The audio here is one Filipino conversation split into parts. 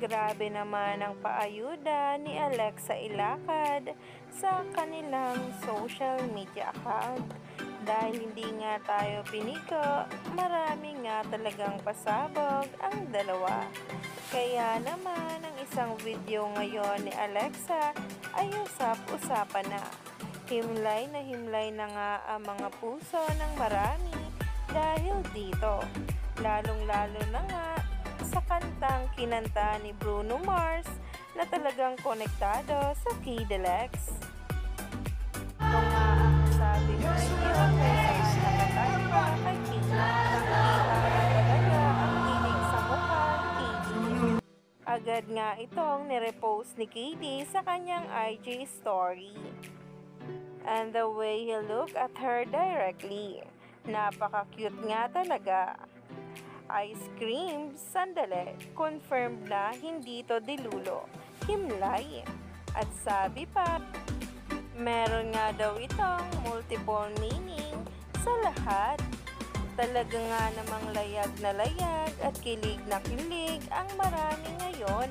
Grabe naman ang paayuda ni Alexa Ilacad sa kanilang social media account. Dahil hindi nga tayo piniko, marami nga talagang pasabog ang dalawa. Kaya naman ang isang video ngayon ni Alexa ay usap-usapan na. Himlay na nga ang mga puso ng marami dahil dito. Lalong-lalo na nga sa kantang kinanta ni Bruno Mars na talagang konektado sa Kidelex. Ito nga ang sabi mo ngayon kay sa nakatagpa kay Kidelex. Nakikita na talaga ang kilig sa mukha ni KD. Agad nga itong nirepost ni KD sa kanyang IG story. And the way he looked at her directly. Napaka-cute nga talaga. Ice cream, sandali, confirmed na hindi to dilulo, himlay. At sabi pa, meron nga daw itong multiple meaning sa lahat. Talaga nga namang layag na layag at kilig na kilig ang marami ngayon.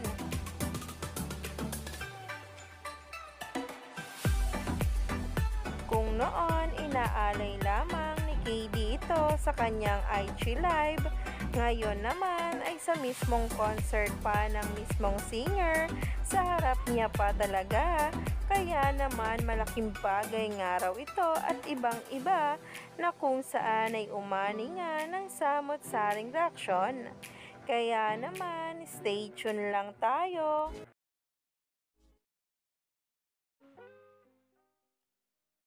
Kung noon, inaalay lamang ni KD ito sa kanyang IG Live, ngayon naman ay sa mismong concert pa ng mismong singer, sa harap niya pa talaga. Kaya naman malaking bagay nga raw ito at ibang-iba na kung saan ay umani nga ng samot-saring reaksyon. Kaya naman, stay tuned lang tayo.